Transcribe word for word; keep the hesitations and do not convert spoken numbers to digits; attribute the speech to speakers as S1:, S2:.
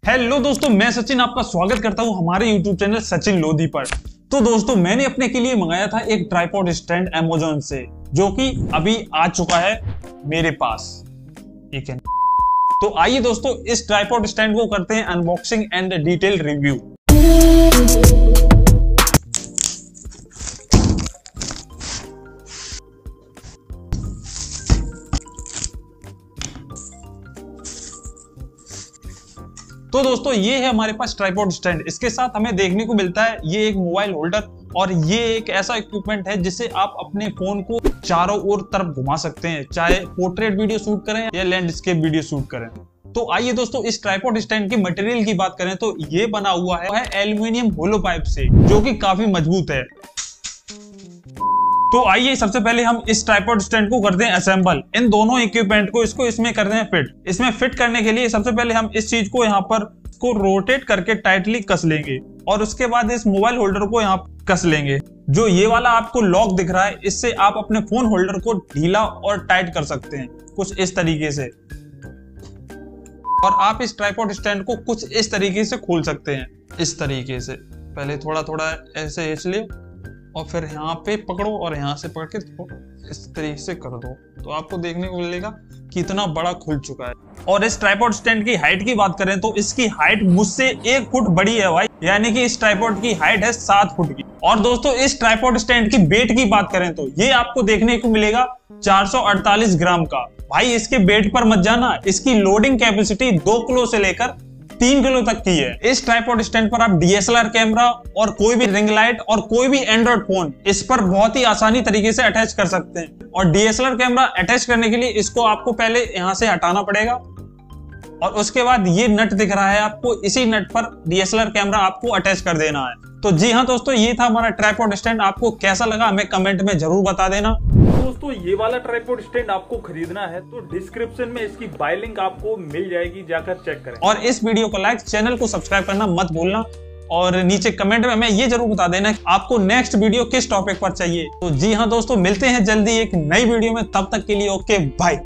S1: Hello दोस्तों, मैं सचिन आपका स्वागत करता हूं हमारे यूट्यूब चैनल सचिन लोधी पर। तो दोस्तों, मैंने अपने के लिए मंगाया था एक ट्राइपॉड स्टैंड अमेज़न से, जो कि अभी आ चुका है मेरे पास। ठीक है, तो आइए दोस्तों इस ट्राइपॉड स्टैंड को करते हैं अनबॉक्सिंग एंड डिटेल रिव्यू। तो दोस्तों, ये है हमारे पास ट्राइपॉड स्टैंड। इसके साथ हमें देखने को मिलता है ये एक मोबाइल होल्डर, और ये एक ऐसा इक्विपमेंट है जिससे आप अपने फोन को चारों ओर तरफ घुमा सकते हैं, चाहे पोर्ट्रेट वीडियो शूट करें या लैंडस्केप वीडियो शूट करें। तो आइए दोस्तों इस ट्राइपॉड स्टैंड के मटेरियल की बात करें तो ये बना हुआ है, है एल्यूमिनियम होलो पाइप से, जो कि काफी मजबूत है। तो आइए सबसे पहले हम इस ट्राइपॉड स्टैंड को करते हैं असेंबल। इन दोनों इक्विपमेंट को इसको इसमें करते हैं फिट। इसमें फिट करने के लिए सबसे पहले हम इस चीज को यहाँ पर को रोटेट करके टाइटली कस लेंगे, और उसके बाद इस मोबाइल होल्डर को यहाँ कस लेंगे। जो ये वाला आपको लॉक दिख रहा है, इससे आप अपने फोन होल्डर को ढीला और टाइट कर सकते हैं, कुछ इस तरीके से। और आप इस ट्राइपॉड स्टैंड को कुछ इस तरीके से खोल सकते हैं, इस तरीके से। पहले थोड़ा थोड़ा ऐसे खींच ले और फिर यहाँ पे पकड़ो और यहाँ से पकड़ के इस तरीके से कर दो, तो आपको देखने को मिलेगा कि इतना बड़ा खुल चुका है। और इस ट्राइपॉड स्टैंड की हाइट की बात करें तो इसकी हाइट मुझसे एक फुट बड़ी है भाई, यानी कि इस ट्राइपॉड की हाइट है सात फुट की। और दोस्तों, इस ट्राइपॉड स्टैंड की वेट की बात करें तो ये आपको देखने को मिलेगा चार सौ अड़तालीस ग्राम का। भाई इसके वेट पर मत जाना, इसकी लोडिंग कैपेसिटी दो किलो से लेकर तीन किलो तक की है। इस ट्राइपॉड स्टैंड पर आप D S L R camera और कोई भी रिंग लाइट और कोई भी एंड्रॉइड फोन इस पर बहुत ही आसानी तरीके से अटैच कर सकते हैं। और D S L R camera attach करने के लिए इसको आपको पहले यहाँ से हटाना पड़ेगा, और उसके बाद ये नट दिख रहा है आपको, इसी नट पर D S L R camera आपको अटैच कर देना है। तो जी हाँ दोस्तों, ये था हमारा ट्राइपॉड स्टैंड। आपको कैसा लगा हमें कमेंट में जरूर बता देना।
S2: दोस्तों, ये वाला ट्राइपॉड स्टैंड आपको खरीदना है तो डिस्क्रिप्शन में इसकी बाय लिंक आपको मिल जाएगी, जाकर चेक करें।
S1: और इस वीडियो को लाइक, चैनल को सब्सक्राइब करना मत भूलना, और नीचे कमेंट में हमें ये जरूर बता देना आपको नेक्स्ट वीडियो किस टॉपिक पर चाहिए। तो जी हाँ दोस्तों, मिलते हैं जल्दी एक नई वीडियो में, तब तक के लिए ओके बाय।